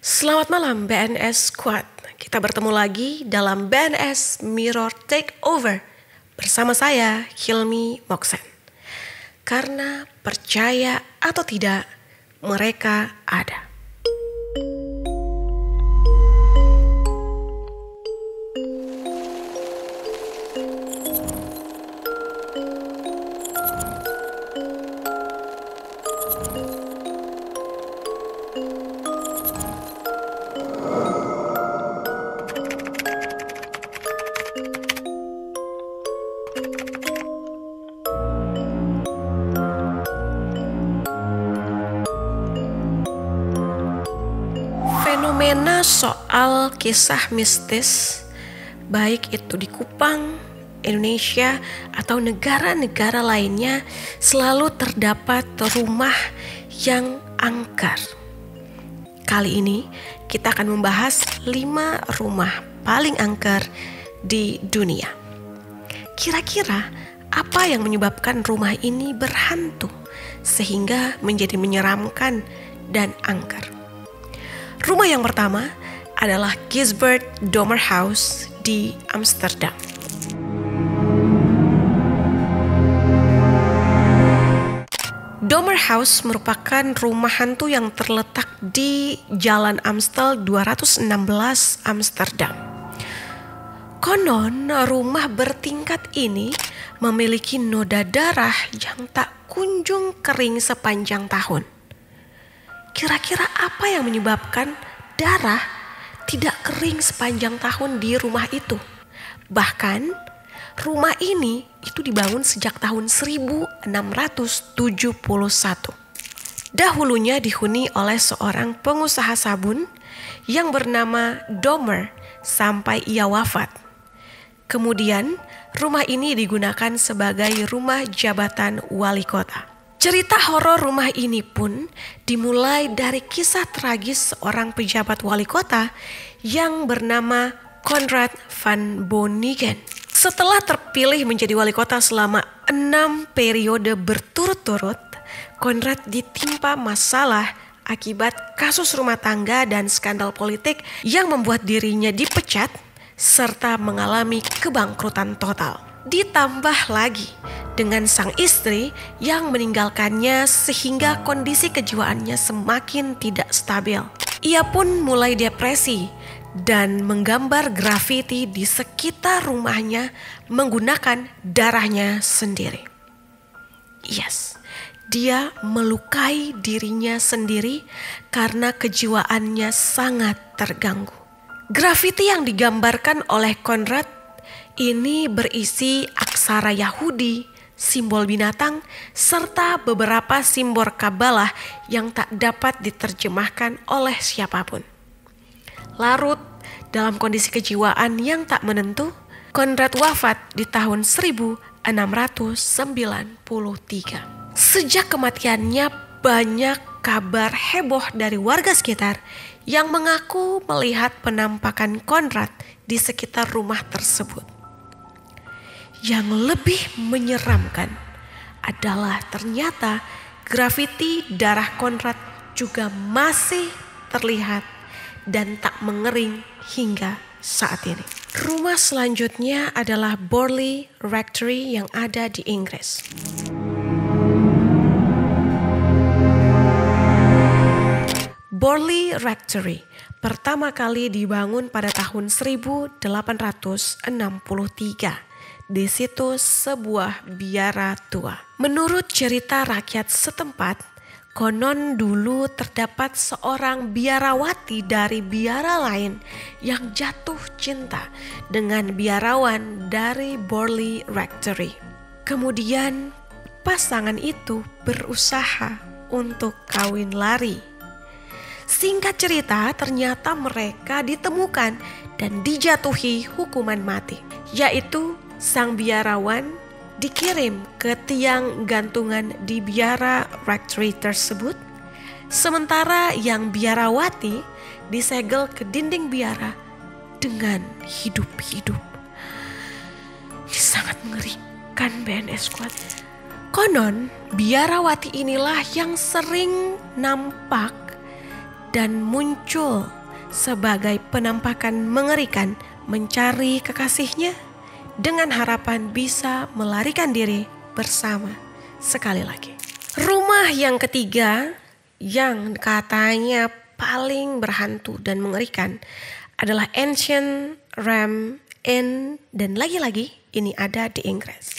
Selamat malam BNS Squad. Kita bertemu lagi dalam BNS Mirror Takeover bersama saya Hilmi Moksen. Karena percaya atau tidak, mereka ada. Fenomena soal kisah mistis, baik itu di Kupang, Indonesia, atau negara-negara lainnya, selalu terdapat rumah yang angker. Kali ini kita akan membahas 5 rumah paling angker di dunia. Kira-kira apa yang menyebabkan rumah ini berhantu sehingga menjadi menyeramkan dan angker? Rumah yang pertama adalah Gisbert Domer House di Amsterdam. Domer House merupakan rumah hantu yang terletak di Jalan Amstel 216 Amsterdam. Konon rumah bertingkat ini memiliki noda darah yang tak kunjung kering sepanjang tahun. Kira-kira apa yang menyebabkan darah tidak kering sepanjang tahun di rumah itu? Bahkan rumah ini itu dibangun sejak tahun 1671. Dahulunya dihuni oleh seorang pengusaha sabun yang bernama Domer sampai ia wafat. Kemudian rumah ini digunakan sebagai rumah jabatan wali kota. Cerita horor rumah ini pun dimulai dari kisah tragis seorang pejabat wali kota yang bernama Konrad van Beuningen. Setelah terpilih menjadi wali kota selama 6 periode berturut-turut, Konrad ditimpa masalah akibat kasus rumah tangga dan skandal politik yang membuat dirinya dipecat serta mengalami kebangkrutan total. Ditambah lagi dengan sang istri yang meninggalkannya sehingga kondisi kejiwaannya semakin tidak stabil. Ia pun mulai depresi dan menggambar grafiti di sekitar rumahnya menggunakan darahnya sendiri. Yes, dia melukai dirinya sendiri karena kejiwaannya sangat terganggu. Grafiti yang digambarkan oleh Konrad ini berisi aksara Yahudi, simbol binatang, serta beberapa simbol Kabalah yang tak dapat diterjemahkan oleh siapapun. Larut dalam kondisi kejiwaan yang tak menentu, Konrad wafat di tahun 1693. Sejak kematiannya, banyak kabar heboh dari warga sekitar yang mengaku melihat penampakan Konrad di sekitar rumah tersebut. Yang lebih menyeramkan adalah ternyata grafiti darah Konrad juga masih terlihat dan tak mengering hingga saat ini. Rumah selanjutnya adalah Borley Rectory yang ada di Inggris. Borley Rectory pertama kali dibangun pada tahun 1863. Di situ sebuah biara tua. Menurut cerita rakyat setempat, konon dulu terdapat seorang biarawati dari biara lain yang jatuh cinta dengan biarawan dari Borley Rectory. Kemudian pasangan itu berusaha untuk kawin lari. Singkat cerita, ternyata mereka ditemukan dan dijatuhi hukuman mati, yaitu sang biarawan dikirim ke tiang gantungan di biara rectory tersebut, sementara yang biarawati disegel ke dinding biara dengan hidup-hidup. Ini sangat mengerikan BNS Squad. Konon biarawati inilah yang sering nampak dan muncul sebagai penampakan mengerikan mencari kekasihnya dengan harapan bisa melarikan diri bersama sekali lagi. Rumah yang ketiga yang katanya paling berhantu dan mengerikan adalah Ancient Ram Inn, dan lagi-lagi ini ada di Inggris.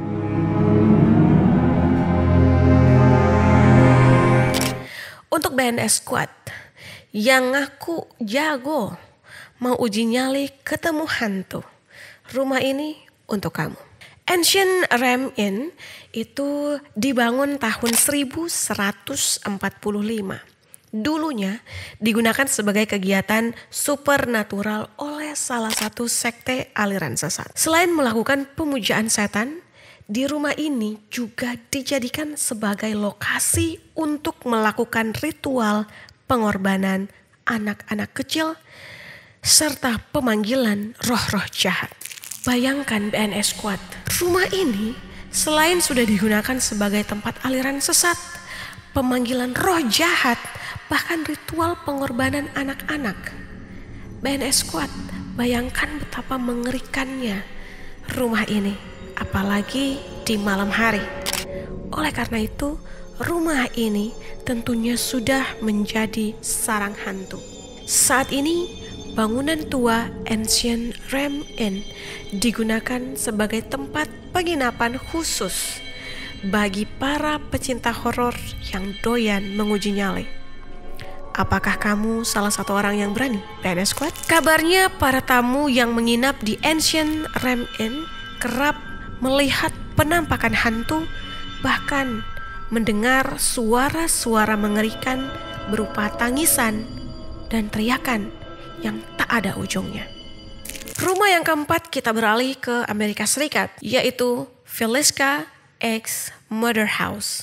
Untuk BNS Squad yang ngaku jago mau uji nyali ketemu hantu, rumah ini untuk kamu. Ancient Ram Inn itu dibangun tahun 1145. Dulunya digunakan sebagai kegiatan supernatural oleh salah satu sekte aliran sesat. Selain melakukan pemujaan setan, di rumah ini juga dijadikan sebagai lokasi untuk melakukan ritual pengorbanan anak-anak kecil serta pemanggilan roh-roh jahat. Bayangkan BNS Squad, rumah ini selain sudah digunakan sebagai tempat aliran sesat, pemanggilan roh jahat, bahkan ritual pengorbanan anak-anak. BNS Squad, bayangkan betapa mengerikannya rumah ini, apalagi di malam hari. Oleh karena itu, rumah ini tentunya sudah menjadi sarang hantu. Saat ini, bangunan tua Ancient Ram Inn digunakan sebagai tempat penginapan khusus bagi para pecinta horor yang doyan menguji nyali. Apakah kamu salah satu orang yang berani, BNS Squad? Kabarnya para tamu yang menginap di Ancient Ram Inn kerap melihat penampakan hantu, bahkan mendengar suara-suara mengerikan berupa tangisan dan teriakan yang tak ada ujungnya. Rumah yang keempat, kita beralih ke Amerika Serikat, yaitu Villisca X Murder House.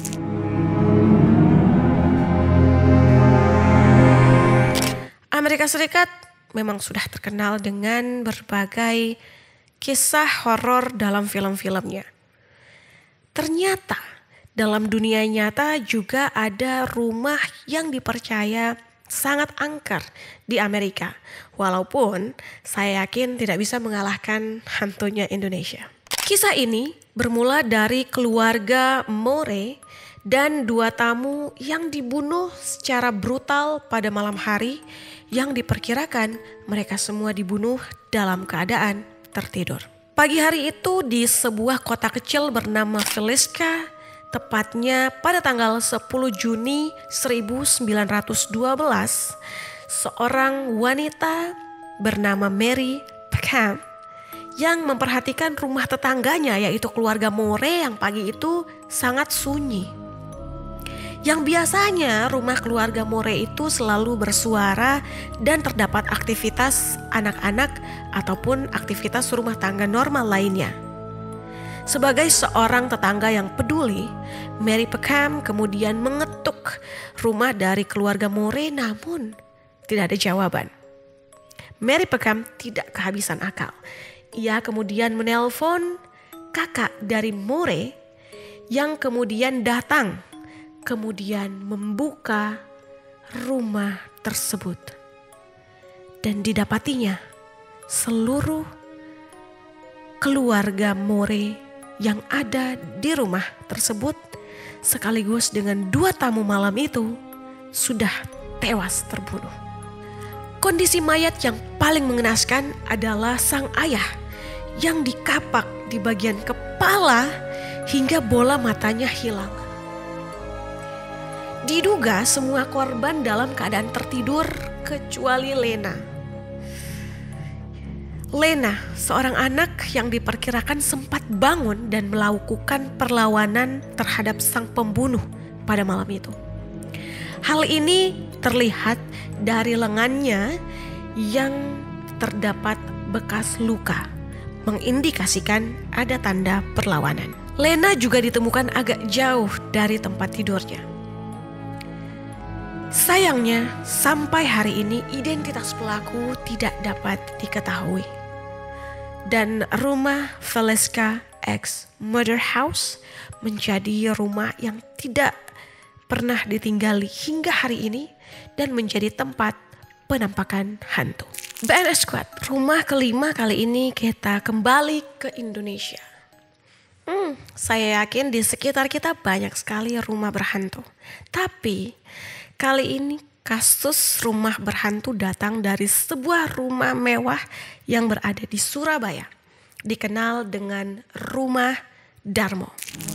Amerika Serikat memang sudah terkenal dengan berbagai kisah horor dalam film-filmnya. Ternyata dalam dunia nyata juga ada rumah yang dipercaya sangat angker di Amerika. Walaupun saya yakin tidak bisa mengalahkan hantunya Indonesia. Kisah ini bermula dari keluarga Moore dan 2 tamu yang dibunuh secara brutal pada malam hari, yang diperkirakan mereka semua dibunuh dalam keadaan tertidur. Pagi hari itu di sebuah kota kecil bernama Villisca, tepatnya pada tanggal 10 Juni 1912, seorang wanita bernama Mary Peckham yang memperhatikan rumah tetangganya, yaitu keluarga Moore, yang pagi itu sangat sunyi. Yang biasanya rumah keluarga Moore itu selalu bersuara dan terdapat aktivitas anak-anak ataupun aktivitas rumah tangga normal lainnya. Sebagai seorang tetangga yang peduli, Mary Peckham kemudian mengetuk rumah dari keluarga Moore, namun tidak ada jawaban. Mary Peckham tidak kehabisan akal. Ia kemudian menelpon kakak dari Moore yang kemudian datang, kemudian membuka rumah tersebut. Dan didapatinya seluruh keluarga Moore yang ada di rumah tersebut, sekaligus dengan 2 tamu malam itu, sudah tewas terbunuh. Kondisi mayat yang paling mengenaskan adalah sang ayah yang dikapak di bagian kepala hingga bola matanya hilang. Diduga semua korban dalam keadaan tertidur kecuali Lena. Lena, seorang anak yang diperkirakan sempat bangun dan melakukan perlawanan terhadap sang pembunuh pada malam itu. Hal ini terlihat dari lengannya yang terdapat bekas luka, mengindikasikan ada tanda perlawanan. Lena juga ditemukan agak jauh dari tempat tidurnya. Sayangnya, sampai hari ini identitas pelaku tidak dapat diketahui. Dan rumah Villisca X Murder House menjadi rumah yang tidak pernah ditinggali hingga hari ini dan menjadi tempat penampakan hantu. BNS Squad, rumah kelima kali ini kita kembali ke Indonesia. Saya yakin di sekitar kita banyak sekali rumah berhantu. Tapi kali ini kasus rumah berhantu datang dari sebuah rumah mewah yang berada di Surabaya, dikenal dengan Rumah Darmo.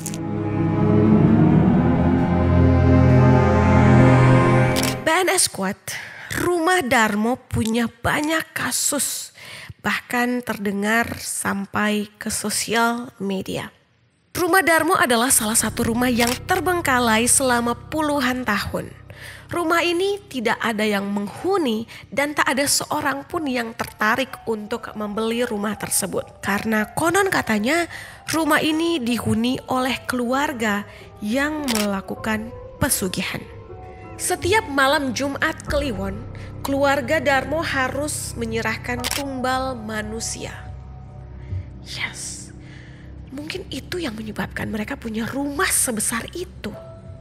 BNS Squad, Rumah Darmo punya banyak kasus, bahkan terdengar sampai ke sosial media. Rumah Darmo adalah salah satu rumah yang terbengkalai selama puluhan tahun. Rumah ini tidak ada yang menghuni dan tak ada seorang pun yang tertarik untuk membeli rumah tersebut. Karena konon katanya rumah ini dihuni oleh keluarga yang melakukan pesugihan. Setiap malam Jumat Kliwon, keluarga Darmo harus menyerahkan tumbal manusia. Yes, mungkin itu yang menyebabkan mereka punya rumah sebesar itu.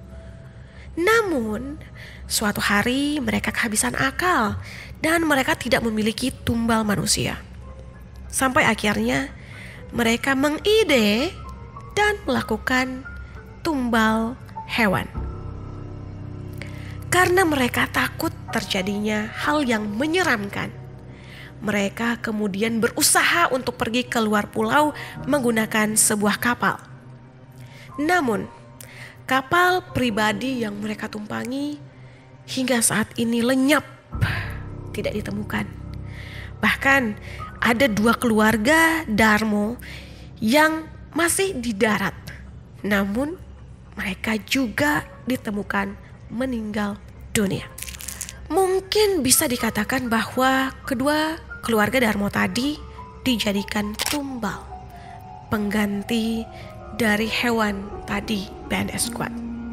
Namun, suatu hari mereka kehabisan akal dan mereka tidak memiliki tumbal manusia. Sampai akhirnya mereka mengide dan melakukan tumbal hewan. Karena mereka takut terjadinya hal yang menyeramkan, mereka kemudian berusaha untuk pergi ke luar pulau menggunakan sebuah kapal. Namun, kapal pribadi yang mereka tumpangi hingga saat ini lenyap, tidak ditemukan. Bahkan ada 2 keluarga Darmo yang masih di darat, namun mereka juga ditemukan meninggal dunia. Mungkin bisa dikatakan bahwa kedua keluarga Darmo tadi dijadikan tumbal, pengganti dari hewan tadi BNS Squad.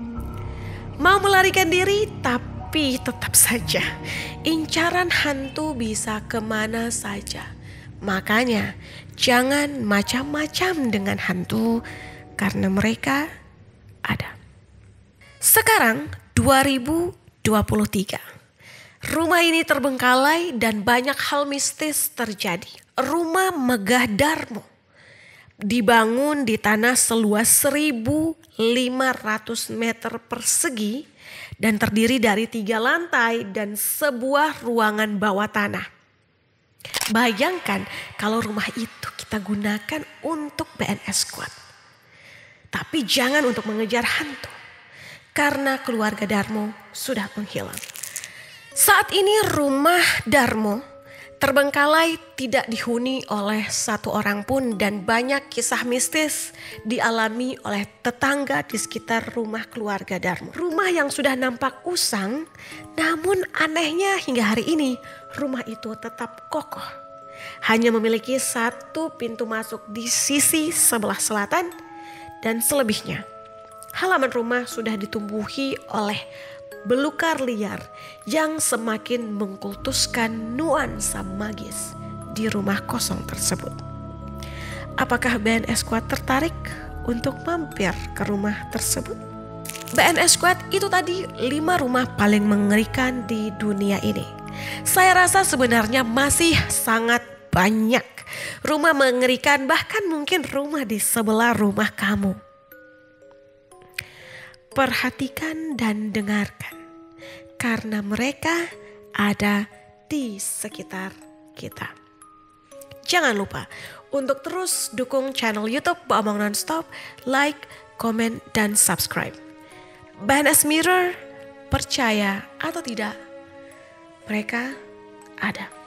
Mau melarikan diri, tapi tetap saja incaran hantu bisa kemana saja. Makanya jangan macam-macam dengan hantu karena mereka ada. Sekarang 2023. Rumah ini terbengkalai dan banyak hal mistis terjadi. Rumah megah Darmo dibangun di tanah seluas 1.500 meter persegi dan terdiri dari 3 lantai dan sebuah ruangan bawah tanah. Bayangkan kalau rumah itu kita gunakan untuk BNS Squad. Tapi jangan untuk mengejar hantu, karena keluarga Darmo sudah menghilang. Saat ini rumah Darmo terbengkalai, tidak dihuni oleh satu orang pun dan banyak kisah mistis dialami oleh tetangga di sekitar rumah keluarga Darmo. Rumah yang sudah nampak usang, namun anehnya hingga hari ini rumah itu tetap kokoh. Hanya memiliki 1 pintu masuk di sisi sebelah selatan dan selebihnya halaman rumah sudah ditumbuhi oleh belukar liar yang semakin mengkultuskan nuansa magis di rumah kosong tersebut. Apakah BNS Squad tertarik untuk mampir ke rumah tersebut? BNS Squad, itu tadi 5 rumah paling mengerikan di dunia ini. Saya rasa sebenarnya masih sangat banyak rumah mengerikan, bahkan mungkin rumah di sebelah rumah kamu. Perhatikan dan dengarkan, karena mereka ada di sekitar kita. Jangan lupa untuk terus dukung channel YouTube Boomong Nonstop, like, komen, dan subscribe. BNS Mirror, percaya atau tidak, mereka ada.